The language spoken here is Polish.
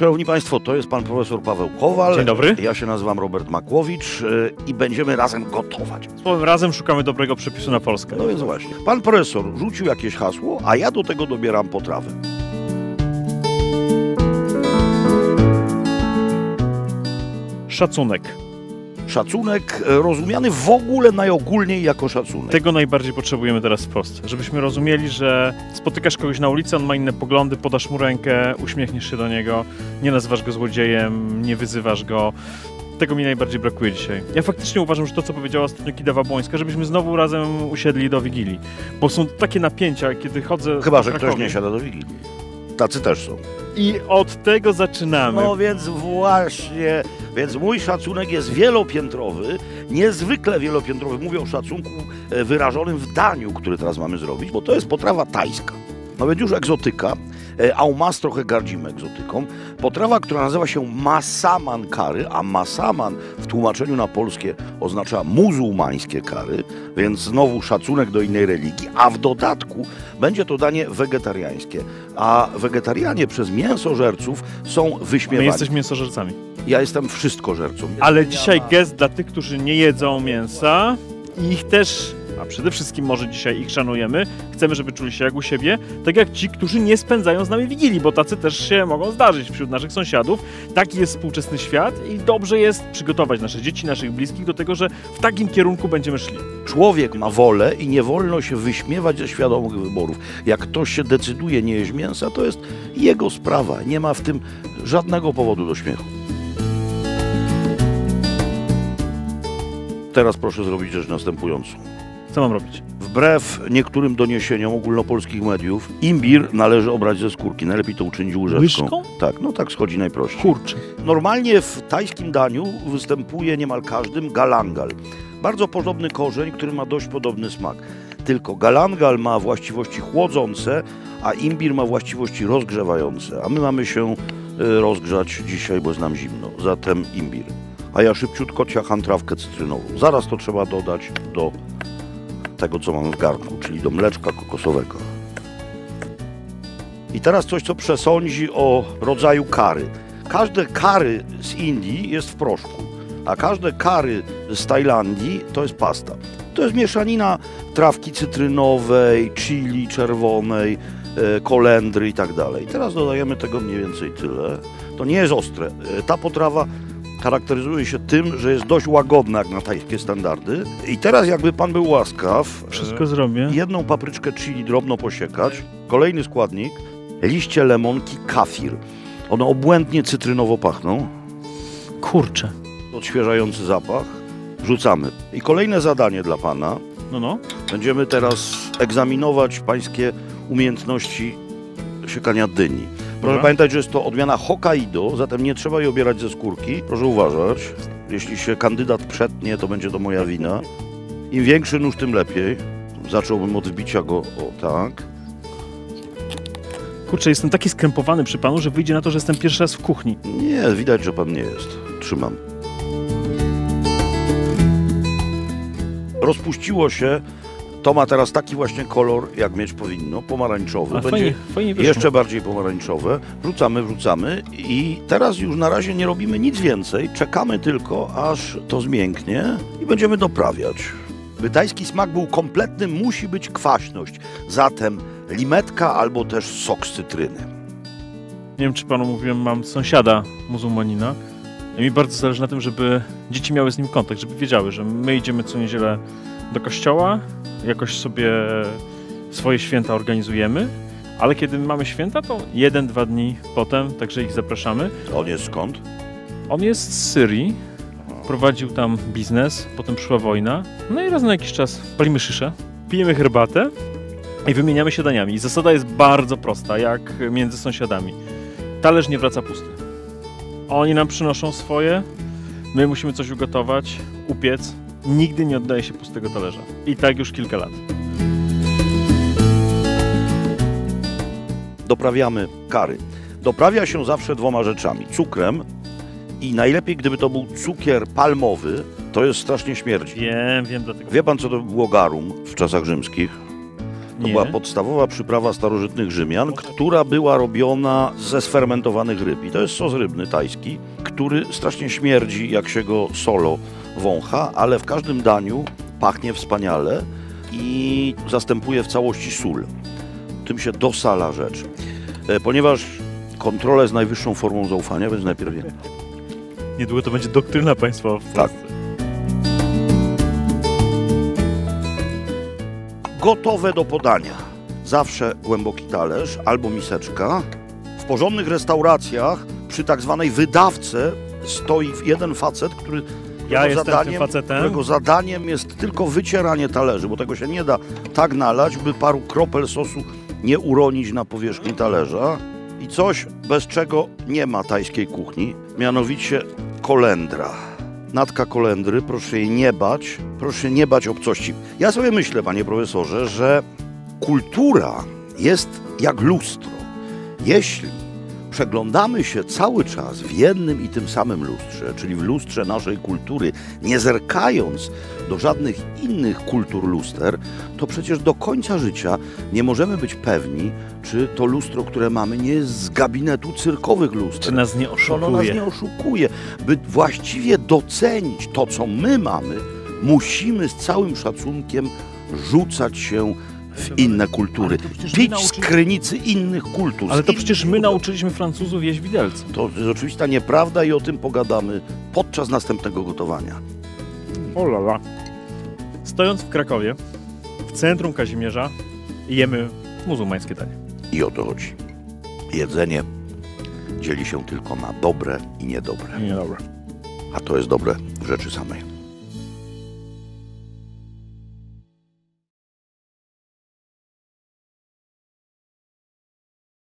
Szanowni Państwo, to jest pan profesor Paweł Kowal. Dzień dobry. Ja się nazywam Robert Makłowicz i będziemy razem gotować. Słowem razem szukamy dobrego przepisu na Polskę. No więc właśnie. Pan profesor rzucił jakieś hasło, a ja do tego dobieram potrawę. Szacunek. Szacunek rozumiany w ogóle najogólniej jako szacunek. Tego najbardziej potrzebujemy teraz w Polsce. Żebyśmy rozumieli, że spotykasz kogoś na ulicy, on ma inne poglądy, podasz mu rękę, uśmiechniesz się do niego, nie nazywasz go złodziejem, nie wyzywasz go. Tego mi najbardziej brakuje dzisiaj. Ja faktycznie uważam, że to, co powiedziała ostatnio Kidawa Błońska, żebyśmy znowu razem usiedli do Wigilii. Bo są takie napięcia, kiedy chodzę... Chyba że ktoś nie siada do Wigilii. Tacy też są. I od tego zaczynamy. No więc właśnie, więc mój szacunek jest wielopiętrowy, niezwykle wielopiętrowy. Mówię o szacunku wyrażonym w daniu, który teraz mamy zrobić, bo to jest potrawa tajska. No więc już egzotyka, a u mas trochę gardzimy egzotyką. Potrawa, która nazywa się masaman curry, a masaman w tłumaczeniu na polskie oznacza muzułmańskie curry, więc znowu szacunek do innej religii, a w dodatku będzie to danie wegetariańskie. A wegetarianie przez mięsożerców są wyśmiewani. My jesteśmy mięsożercami. Ja jestem wszystkożercą. Ale dzisiaj gest dla tych, którzy nie jedzą mięsa i ich też, a przede wszystkim może dzisiaj ich szanujemy, chcemy, żeby czuli się jak u siebie, tak jak ci, którzy nie spędzają z nami Wigilii, bo tacy też się mogą zdarzyć wśród naszych sąsiadów. Taki jest współczesny świat i dobrze jest przygotować nasze dzieci, naszych bliskich do tego, że w takim kierunku będziemy szli. Człowiek ma wolę i nie wolno się wyśmiewać ze świadomych wyborów. Jak ktoś się decyduje nie jeść mięsa, to jest jego sprawa. Nie ma w tym żadnego powodu do śmiechu. Teraz proszę zrobić rzecz następującą. Co mam robić? Wbrew niektórym doniesieniom ogólnopolskich mediów, imbir należy obrać ze skórki. Najlepiej to uczynić łyżeczką. Łyżką? Tak, no tak schodzi najprościej. Kurczę. Normalnie w tajskim daniu występuje niemal każdym galangal. Bardzo podobny korzeń, który ma dość podobny smak. Tylko galangal ma właściwości chłodzące, a imbir ma właściwości rozgrzewające. A my mamy się rozgrzać dzisiaj, bo jest nam zimno. Zatem imbir. A ja szybciutko ciacham trawkę cytrynową. Zaraz to trzeba dodać do tego, co mamy w garnku, czyli do mleczka kokosowego. I teraz coś, co przesądzi o rodzaju curry. Każde curry z Indii jest w proszku, a każde curry z Tajlandii to jest pasta. To jest mieszanina trawki cytrynowej, chili czerwonej, kolendry i tak dalej. Teraz dodajemy tego mniej więcej tyle. To nie jest ostre. Ta potrawa charakteryzuje się tym, że jest dość łagodna jak na tajskie standardy. I teraz jakby pan był łaskaw, Wszystko zrobię. jedną papryczkę chili drobno posiekać. Kolejny składnik, liście lemonki kafir. One obłędnie cytrynowo pachną. Kurczę. Odświeżający zapach. Wrzucamy. I kolejne zadanie dla pana. No. Będziemy teraz egzaminować pańskie umiejętności siekania dyni. Proszę pamiętać, że jest to odmiana Hokkaido, zatem nie trzeba jej obierać ze skórki. Proszę uważać. Jeśli się kandydat przetnie, to będzie to moja wina. Im większy nóż, tym lepiej. Zacząłbym od wbicia go, o tak. Kurczę, jestem taki skrępowany przy panu, że wyjdzie na to, że jestem pierwszy raz w kuchni. Nie, widać, że pan nie jest. Trzymam. Rozpuściło się. To ma teraz taki właśnie kolor, jak mieć powinno, pomarańczowy. Będzie fajnie jeszcze bardziej pomarańczowe. Wrzucamy i teraz już na razie nie robimy nic więcej. Czekamy tylko, aż to zmięknie i będziemy doprawiać. By tajski smak był kompletny, musi być kwaśność. Zatem limetka albo też sok z cytryny. Nie wiem, czy panu mówiłem, mam sąsiada muzułmanina. I mi bardzo zależy na tym, żeby dzieci miały z nim kontakt, żeby wiedziały, że my idziemy co niedzielę do kościoła, jakoś sobie swoje święta organizujemy, ale kiedy mamy święta, to 1-2 dni potem, także ich zapraszamy. On jest skąd? On jest z Syrii, prowadził tam biznes, potem przyszła wojna, no i raz na jakiś czas palimy szyszę, pijemy herbatę i wymieniamy się daniami. I zasada jest bardzo prosta, jak między sąsiadami. Talerz nie wraca pusty. Oni nam przynoszą swoje, my musimy coś ugotować, upiec. Nigdy nie oddaje się pustego talerza. I tak już kilka lat. Doprawiamy curry. Doprawia się zawsze dwoma rzeczami. Cukrem i najlepiej, gdyby to był cukier palmowy, to jest strasznie śmierdzi. Wiem, dlatego. Wie pan, co to było garum w czasach rzymskich? To była podstawowa przyprawa starożytnych Rzymian, która była robiona ze sfermentowanych ryb. I to jest sos rybny tajski, który strasznie śmierdzi, jak się go solo wącha, ale w każdym daniu pachnie wspaniale i zastępuje w całości sól. Tym się dosala rzecz. Ponieważ kontrola jest najwyższą formą zaufania, więc najpierw nie. Niedługo to będzie doktryna państwowa w Polsce. Tak. Gotowe do podania. Zawsze głęboki talerz albo miseczka. W porządnych restauracjach przy tak zwanej wydawce stoi jeden facet, którego zadaniem jest tylko wycieranie talerzy, bo tego się nie da tak nalać, by paru kropel sosu nie uronić na powierzchni talerza. I coś, bez czego nie ma tajskiej kuchni, mianowicie kolendra. Natka kolendry, proszę jej nie bać obcości. Ja sobie myślę, panie profesorze, że kultura jest jak lustro. Jeśli przeglądamy się cały czas w jednym i tym samym lustrze, czyli w lustrze naszej kultury, nie zerkając do żadnych innych kultur luster, to przecież do końca życia nie możemy być pewni, czy to lustro, które mamy, nie jest z gabinetu cyrkowych luster. Czy nas nie oszukuje. Ono nas nie oszukuje. By właściwie docenić to, co my mamy, musimy z całym szacunkiem rzucać się w inne kultury. Pić z krynicy innych kultur. Ale to przecież my nauczyliśmy Francuzów jeść widelce. To jest oczywista nieprawda i o tym pogadamy podczas następnego gotowania. O la la. Stojąc w Krakowie, w centrum Kazimierza, jemy muzułmańskie danie. I o to chodzi. Jedzenie dzieli się tylko na dobre i niedobre. Niedobre. A to jest dobre w rzeczy samej.